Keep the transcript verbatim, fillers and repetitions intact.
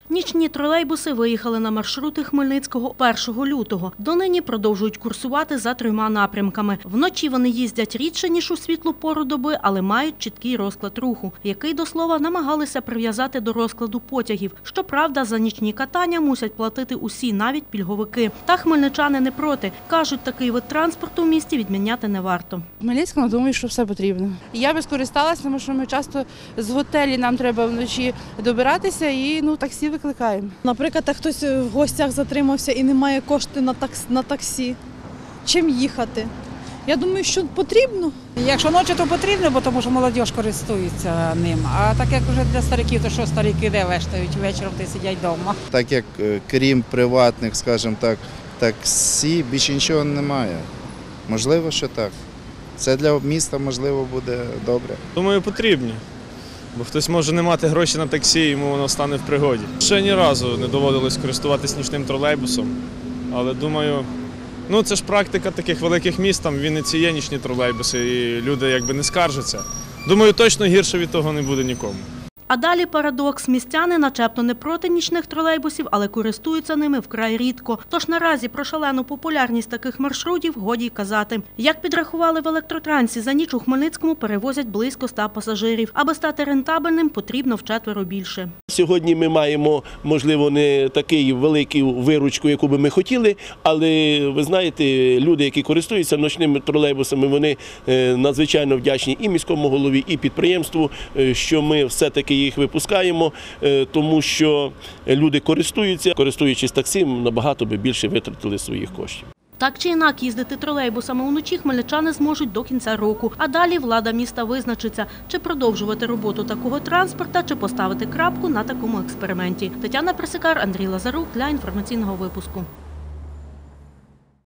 Нічні тролейбуси виїхали на маршрути Хмельницького першого лютого. Донині продовжують курсувати за трьома напрямками. Вночі вони їздять рідше, ніж у світлу пору доби, але мають чіткий розклад руху, який, до слова, намагалися прив'язати до розкладу потягів. Щоправда, за нічні катання мусять платити усі, навіть пільговики. Та хмельничани не проти. Кажуть, такий вид транспорту в місті відміняти не варто. В Хмельницькому, думаю, що все потрібно. Я би скористалася, тому що ми часто з готелі, нам треба вночі добиратися і ну, таксі викликаємо. Наприклад, хтось в гостях затримався і не має коштів на таксі, на таксі. Чим їхати? Я думаю, що потрібно. Якщо ночі, то потрібно, бо тому що молодь користується ним. А так як вже для стариків, то що старики де вештають вечором, та сидять вдома. Так як крім приватних, скажімо так, таксі більше нічого немає. Можливо, що так. Це для міста, можливо, буде добре. Думаю, потрібні. Бо хтось може не мати гроші на таксі, йому воно стане в пригоді. Ще ні разу не доводилось користуватись нічним тролейбусом, але думаю, ну це ж практика таких великих міст, там в Вінниці є нічні тролейбуси і люди якби не скаржаться. Думаю, точно гірше від того не буде нікому. А далі парадокс. Містяни начебто не проти нічних тролейбусів, але користуються ними вкрай рідко. Тож наразі про шалену популярність таких маршрутів годі й казати. Як підрахували в електротрансі, за ніч у Хмельницькому перевозять близько ста пасажирів. Аби стати рентабельним, потрібно вчетверо більше. Сьогодні ми маємо, можливо, не такий велику виручку, яку би ми хотіли, але, ви знаєте, люди, які користуються нічними тролейбусами, вони надзвичайно вдячні і міському голові, і підприємству, що ми все-таки їх випускаємо, тому що люди користуються, користуючись таксі, набагато би більше витратили своїх коштів. Так чи інак, їздити тролейбусами уночі хмельничани зможуть до кінця року. А далі влада міста визначиться, чи продовжувати роботу такого транспорта, чи поставити крапку на такому експерименті. Тетяна Присикар, Андрій Лазарук для інформаційного випуску.